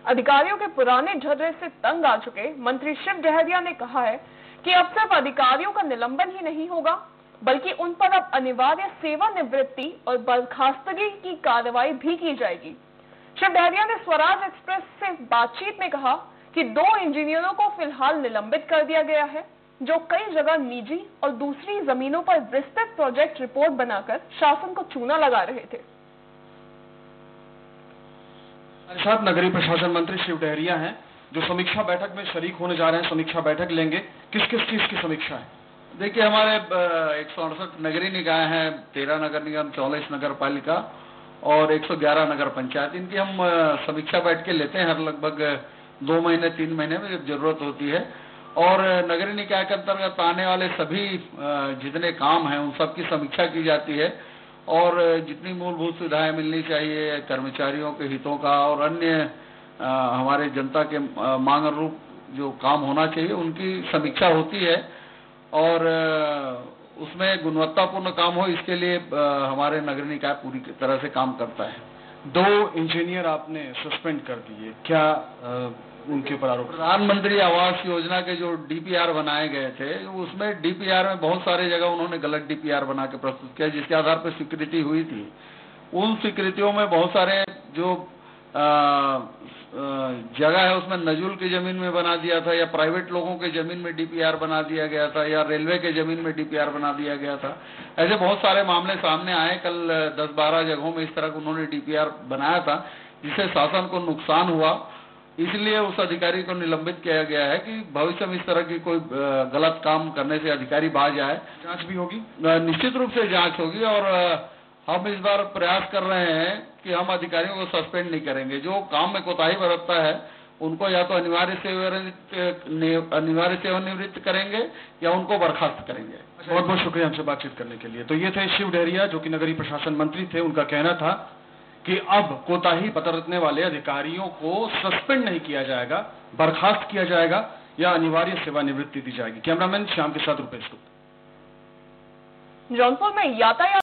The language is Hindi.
अधिकारियों के पुराने ढर्रे से तंग आ चुके मंत्री शिव डहरिया ने कहा है कि अब सिर्फ अधिकारियों का निलंबन ही नहीं होगा, बल्कि उन पर अब अनिवार्य सेवानिवृत्ति और बर्खास्तगी की कार्रवाई भी की जाएगी। शिव डहरिया ने स्वराज एक्सप्रेस से बातचीत में कहा कि 2 इंजीनियरों को फिलहाल निलंबित कर दिया गया है, जो कई जगह निजी और दूसरी जमीनों पर विस्तृत प्रोजेक्ट रिपोर्ट बनाकर शासन को चूना लगा रहे थे। हमारे साथ नगरीय प्रशासन मंत्री शिव डहरिया हैं, जो समीक्षा बैठक में शरीक होने जा रहे हैं। समीक्षा बैठक लेंगे। किस किस चीज की समीक्षा है? देखिए, हमारे 168 नगरीय निकाय हैं, 13 नगर निगम, 44 नगर पालिका और 111 नगर पंचायत। इनकी हम समीक्षा बैठ के लेते हैं हर लगभग 2 महीने 3 महीने में जब जरूरत होती है। और नगरीय निकाय के अंतर्गत आने वाले सभी जितने काम हैं उन सब की समीक्षा की जाती है और जितनी मूलभूत सुविधाएं मिलनी चाहिए, कर्मचारियों के हितों का और अन्य हमारे जनता के मांग अनुरूप जो काम होना चाहिए उनकी समीक्षा होती है और उसमें गुणवत्तापूर्ण काम हो, इसके लिए हमारे नगरीय निकाय पूरी तरह से काम करता है। 2 इंजीनियर आपने सस्पेंड कर दिए, क्या उनके ऊपर आरोप? प्रधानमंत्री आवास योजना के जो डीपीआर बनाए गए थे, उसमें डीपीआर में बहुत सारे जगह उन्होंने गलत डीपीआर बना के प्रस्तुत किया, जिसके आधार पर स्वीकृति हुई थी। उन स्वीकृतियों में बहुत सारे जो जगह है उसमें नजुल की जमीन में बना दिया था, या प्राइवेट लोगों के जमीन में डीपीआर बना दिया गया था, या रेलवे के जमीन में डीपीआर बना दिया गया था। ऐसे बहुत सारे मामले सामने आए। कल 10-12 जगहों में इस तरह का उन्होंने डीपीआर बनाया था, जिससे शासन को नुकसान हुआ। इसलिए उस अधिकारी को निलंबित किया गया है कि भविष्य में इस तरह की कोई गलत काम करने से अधिकारी बाज आए। जांच भी होगी, निश्चित रूप से जांच होगी और हम इस बार प्रयास कर रहे हैं कि हम अधिकारियों को सस्पेंड नहीं करेंगे। जो काम में कोताही बरतता है उनको या तो अनिवार्य सेवानिवृत्त करेंगे या उनको बर्खास्त करेंगे। बहुत बहुत शुक्रिया हमसे बातचीत करने के लिए। तो ये थे शिव डहरिया, जो कि नगरीय प्रशासन मंत्री थे। उनका कहना था कि अब कोताही बरतने वाले अधिकारियों को सस्पेंड नहीं किया जाएगा, बर्खास्त किया जाएगा या अनिवार्य सेवानिवृत्ति दी जाएगी। कैमरामैन श्याम के साथ रुपेश गुप्ता। जौनपुर में यातायात